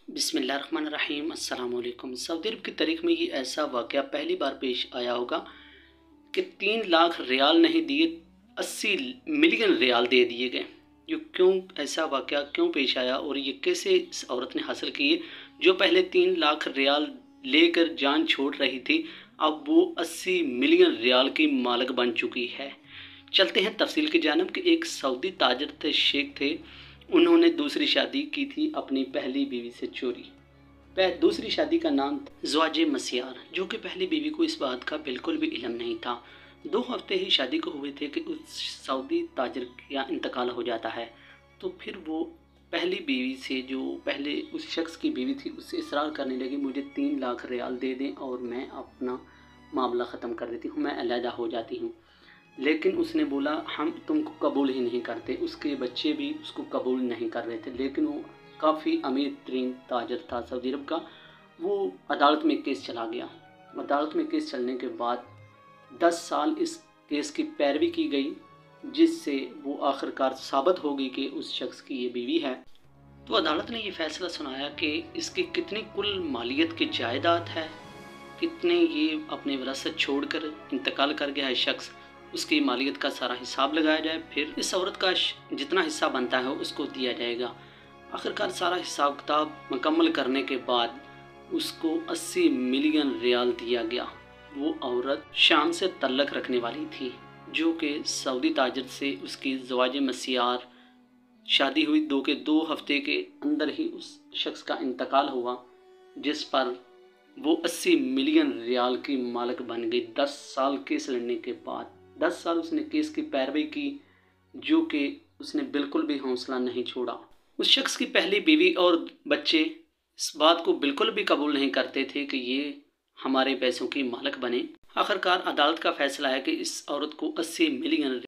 बिस्मिल्लाहिर्रहमानिर्रहीम अस्सलाम वालेकुम। सऊदी अरब की तारीख में ये ऐसा वाक़या पहली बार पेश आया होगा कि 3 लाख रियाल नहीं दिए, 80 मिलियन रियाल दे दिए गए। ये क्यों ऐसा वाक़या क्यों पेश आया और ये कैसे इस औरत ने हासिल किए जो पहले 3 लाख रियाल लेकर जान छोड़ रही थी, अब वो 80 मिलियन रियाल की मालिक बन चुकी है। चलते हैं तफसील की जानिब कि एक सऊदी ताजर थे, शेख थे। उन्होंने दूसरी शादी की थी अपनी पहली बीवी से चोरी। दूसरी शादी का नाम ज़वाजे मसियार, जो कि पहली बीवी को इस बात का बिल्कुल भी इल्म नहीं था। 2 हफ्ते ही शादी को हुए थे कि उस सऊदी ताजर का इंतकाल हो जाता है। तो फिर वो पहली बीवी से, जो पहले उस शख्स की बीवी थी, उससे इसरार करने लगी मुझे 3 लाख रियाल दे दें और मैं अपना मामला ख़त्म कर देती हूँ, मैं अलहदा हो जाती हूँ। लेकिन उसने बोला हम तुमको कबूल ही नहीं करते। उसके बच्चे भी उसको कबूल नहीं कर रहे थे। लेकिन वो काफ़ी अमीर तरीन ताजर था सऊदी अरब का। वो अदालत में केस चला गया। अदालत में केस चलने के बाद 10 साल इस केस की पैरवी की गई, जिससे वो आखिरकार साबित हो गई कि उस शख्स की ये बीवी है। तो अदालत ने ये फैसला सुनाया कि इसकी कितनी कुल मालियत की जायदाद है, कितने ये अपने विरासत छोड़कर इंतकाल कर गया है शख्स, उसकी मालियत का सारा हिसाब लगाया जाए। फिर इस औरत का जितना हिस्सा बनता है उसको दिया जाएगा। आखिरकार सारा हिसाब किताब मुकम्मल करने के बाद उसको 80 मिलियन रियाल दिया गया। वो औरत शाम से तल्लक रखने वाली थी, जो कि सऊदी ताजर से उसकी ज़वाजे मसियार शादी हुई। 2 हफ्ते के अंदर ही उस शख्स का इंतकाल हुआ, जिस पर वो 80 मिलियन रियाल की मालिक बन गई 10 साल केस लड़ने के बाद। 10 साल उसने केस की पैरवी की, जो कि उसने बिल्कुल भी हौसला नहीं छोड़ा। उस शख्स की पहली बीवी और बच्चे इस बात को बिल्कुल भी कबूल नहीं करते थे कि ये हमारे पैसों की मालिक बने। आखिरकार अदालत का फैसला है कि इस औरत को 80 मिलियन